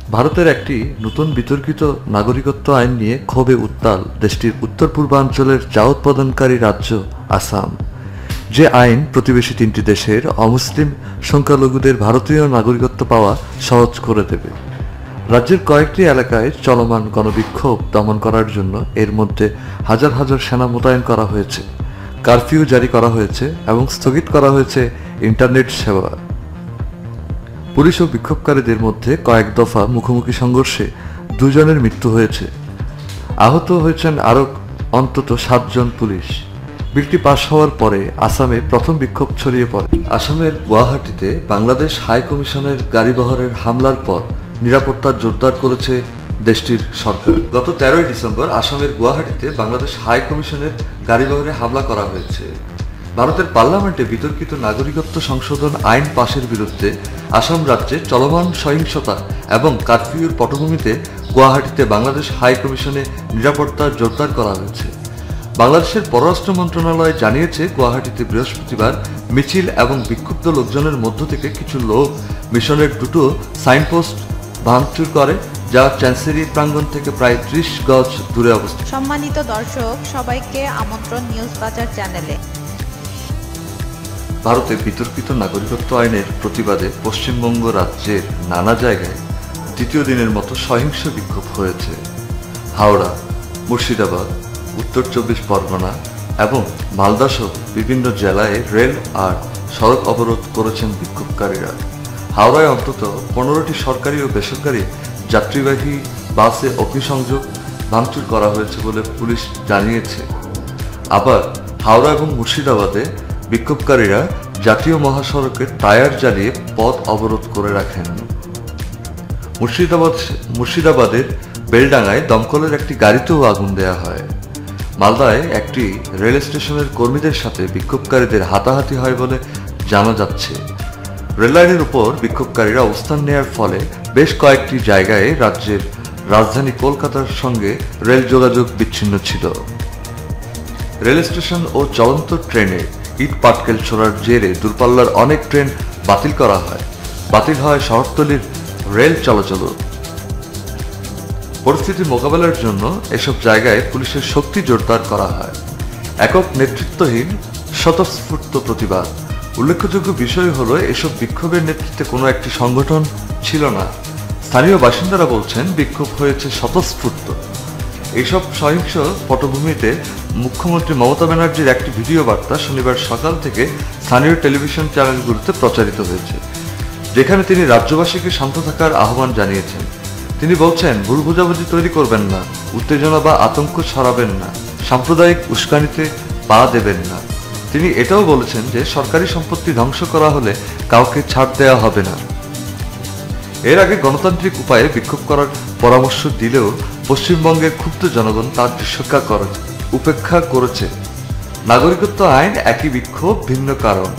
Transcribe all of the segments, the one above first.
ভারতের একটি নতুন বিতর্কিত নাগরিকত্ব আইন নিয়ে ক্ষোভে উত্তাল দেশটির উত্তর পূর্বাঞ্চলের চা উৎপাদনকারী রাজ্য আসাম। যে আইন প্রতিবেশী তিনটি দেশের অমুসলিম সংখ্যালঘুদের ভারতীয় নাগরিকত্ব পাওয়া সহজ করে দেবে। রাজ্যের কয়েকটি এলাকায় চলমান গণবিক্ষোভ দমন করার জন্য এর মধ্যে হাজার হাজার সেনা মোতায়েন করা হয়েছে, কারফিউ জারি করা হয়েছে এবং স্থগিত করা হয়েছে ইন্টারনেট সেবা। পুলিশ ও বিক্ষোভকারীদের মধ্যে কয়েক দফা মুখোমুখি সংঘর্ষে 2 জনের মৃত্যু হয়েছে। আহত হয়েছেন আরও অন্তত 7 জন পুলিশ। বিলটি পাশ হওয়ার পরে আসামে প্রথম বিক্ষোভ ছড়িয়ে পড়ে। আসামের গুয়াহাটিতে বাংলাদেশ হাই কমিশনের গাড়িবহরের হামলার পর নিরাপত্তা জোরদার করেছে দেশটির সরকার। গত 13 ডিসেম্বর আসামের গুয়াহাটিতে বাংলাদেশ হাই কমিশনের গাড়িবহরে হামলা করা হয়েছে। ভারতের পার্লামেন্টে বিতর্কিত নাগরিকত্ব সংশোধন আইন পাশের বিরুদ্ধে আসাম রাজ্যে চলমান সহিংসতা এবং কারফিউর পটভূমিতে গুয়াহাটিতে বাংলাদেশ হাই কমিশনে নিরাপত্তা জোরদার করা হয়েছে। বাংলাদেশের পররাষ্ট্র মন্ত্রণালয় জানিয়েছে, গুয়াহাটিতে বৃহস্পতিবার মিছিল এবং বিক্ষুব্ধ লোকজনের মধ্য থেকে কিছু লোক মিশনের 2টো সাইনপোস্ট ভাঙচুর করে, যা চ্যান্সেরি প্রাঙ্গণ থেকে প্রায় 30 গজ দূরে অবস্থিত। সম্মানিত দর্শক, সবাইকে আমন্ত্রণ নিউজ বাজার চ্যানেলে। ভারতে বিতর্কিত নাগরিকত্ব আইনের প্রতিবাদে পশ্চিমবঙ্গ রাজ্যের নানা জায়গায় দ্বিতীয় দিনের মতো সহিংস বিক্ষোভ হয়েছে। হাওড়া, মুর্শিদাবাদ, উত্তর 24 পরগনা এবং মালদা সহ বিভিন্ন জেলায় রেল আর সড়ক অবরোধ করেছেন বিক্ষোভকারীরা। হাওড়ায় অন্তত 15টি সরকারি ও বেসরকারি যাত্রীবাহী বাসে অগ্নিসংযোগ ভাঙচুর করা হয়েছে বলে পুলিশ জানিয়েছে। আবার হাওড়া এবং মুর্শিদাবাদে বিক্ষোভকারীরা জাতীয় মহাসড়কের টায়ার জ্বালিয়ে পথ অবরোধ করে রাখেন। মুর্শিদাবাদের বেলডাঙ্গায় দমকলের একটি গাড়িতেও আগুন দেয়া হয়। মালদায় একটি রেল স্টেশনের কর্মীদের সাথে বিক্ষোভকারীদের হাতাহাতি হয় বলে জানা যাচ্ছে। রেললাইনের উপর বিক্ষোভকারীরা অবস্থান নেওয়ার ফলে বেশ কয়েকটি জায়গায় রাজ্যের রাজধানী কলকাতার সঙ্গে রেল যোগাযোগ বিচ্ছিন্ন ছিল। রেল স্টেশন ও চলন্ত ট্রেনে ইট পাটকেল ছোড়ার জেরে দূরপাল্লার অনেক ট্রেন বাতিল করা হয়। বাতিল হয় শহরতলির রেল চলাচল। পরিস্থিতি মোকাবেলার জন্য এসব জায়গায় পুলিশের শক্তি জোরদার করা হয়। একক নেতৃত্বহীন স্বতঃস্ফূর্ত প্রতিবাদ। উল্লেখযোগ্য বিষয় হলো, এসব বিক্ষোভের নেতৃত্বে কোনো একটি সংগঠন ছিল না। স্থানীয় বাসিন্দারা বলছেন বিক্ষোভ হয়েছে স্বতঃস্ফূর্ত। এইসব সহিংস পটভূমিতে মুখ্যমন্ত্রী মমতা ব্যানার্জির একটি ভিডিও বার্তা শনিবার সকাল থেকে স্থানীয় টেলিভিশন চ্যানেলগুলোতে প্রচারিত হয়েছে, যেখানে তিনি রাজ্যবাসীকে শান্ত থাকার আহ্বান জানিয়েছেন। তিনি বলছেন, ভুল বোঝাবুঝি তৈরি করবেন না, উত্তেজনা বা আতঙ্ক ছড়াবেন না, সাম্প্রদায়িক উস্কানিতে পা দেবেন না। তিনি এটাও বলেছেন যে সরকারি সম্পত্তি ধ্বংস করা হলে কাউকে ছাড় দেওয়া হবে না। এর আগে গণতান্ত্রিক উপায়ে বিক্ষোভ করার পরামর্শ দিলেও পশ্চিমবঙ্গের ক্ষুব্ধ জনগণ তার উপেক্ষা করেছে। নাগরিকত্ব আইন একই বিক্ষোভ, ভিন্ন কারণ।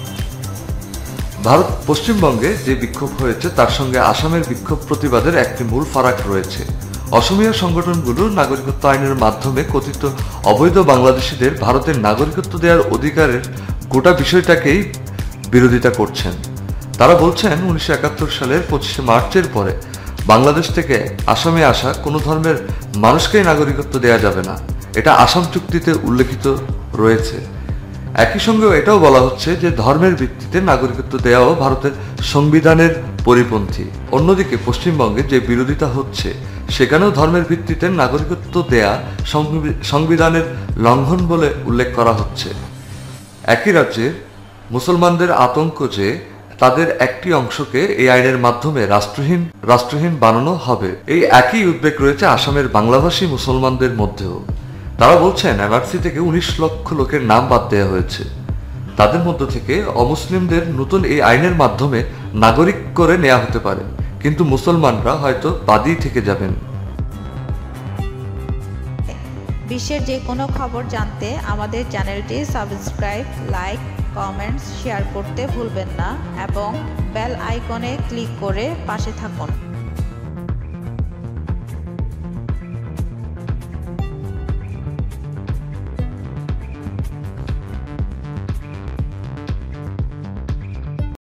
পশ্চিমবঙ্গে যে বিক্ষোভ হয়েছে তার সঙ্গে আসামের বিক্ষোভ প্রতিবাদের একটি মূল ফারাক রয়েছে। অসমীয়া সংগঠনগুলো নাগরিকত্ব আইনের মাধ্যমে কথিত অবৈধ বাংলাদেশিদের ভারতের নাগরিকত্ব দেওয়ার অধিকারের গোটা বিষয়টাকেই বিরোধিতা করছেন। তারা বলছেন, 1971 সালের 25শে মার্চের পরে বাংলাদেশ থেকে আসামে আসা কোনো ধর্মের মানুষকেই নাগরিকত্ব দেওয়া যাবে না। এটা আসাম চুক্তিতে উল্লেখিত রয়েছে। একই সঙ্গে এটাও বলা হচ্ছে যে ধর্মের ভিত্তিতে নাগরিকত্ব দেওয়াও ভারতের সংবিধানের পরিপন্থী। অন্যদিকে পশ্চিমবঙ্গে যে বিরোধিতা হচ্ছে সেখানেও ধর্মের ভিত্তিতে নাগরিকত্ব দেয়া সংবিধানের লঙ্ঘন বলে উল্লেখ করা হচ্ছে। একই রাজ্যের মুসলমানদের আতঙ্ক যে তাদের একটি অংশকে এই আইনের মাধ্যমে রাষ্ট্রহীন বানানো হবে, এই একই উদ্বেগ রয়েছে আসামের বাংলাভাষী মুসলমানদের মধ্যেও। তারা বলছেন, এনআরসি থেকে 19 লক্ষ লোকের নাম বাদ দেওয়া হয়েছে। তাদের মধ্য থেকে অমুসলিমদের নতুন এই আইনের মাধ্যমে নাগরিক করে নেওয়া হতে পারে, কিন্তু মুসলমানরা হয়তো বাদই থেকে যাবেন। বিশ্বের যে কোনো খবর জানতে আমাদের চ্যানেলটি সাবস্ক্রাইব, লাইক, কমেন্টস, শেয়ার করতে ভুলবেন না এবং বেল আইকনে ক্লিক করে পাশে থাকুন।